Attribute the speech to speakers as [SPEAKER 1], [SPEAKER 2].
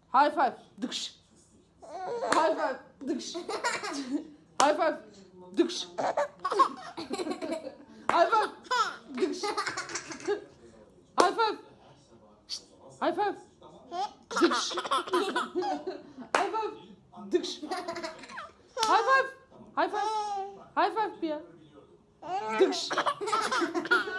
[SPEAKER 1] High five. Dıkş. High five. Dıkş. High five. Dıkş. High five. Dıkş. High five. High five. Dıkş. High five. Dıkş. High five. High five. High five bir ya. Dıkş.